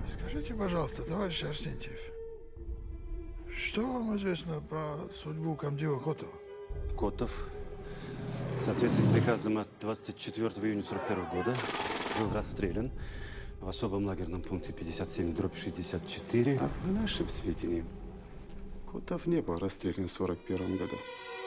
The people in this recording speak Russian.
Скажите, пожалуйста, товарищ Арсентьев, что вам известно про судьбу комдива Котова? Котов, в соответствии с приказом от 24 июня 1941 года, был расстрелян в особом лагерном пункте 57/64. А по нашим сведениям, Котов не был расстрелян в 1941 году.